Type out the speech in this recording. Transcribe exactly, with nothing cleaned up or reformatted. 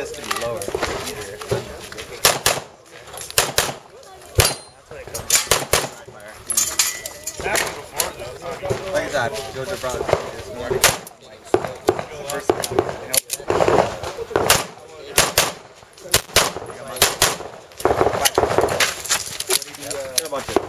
this to be lower. Easier. Like that, Georgia Brown this morning. First a bunch of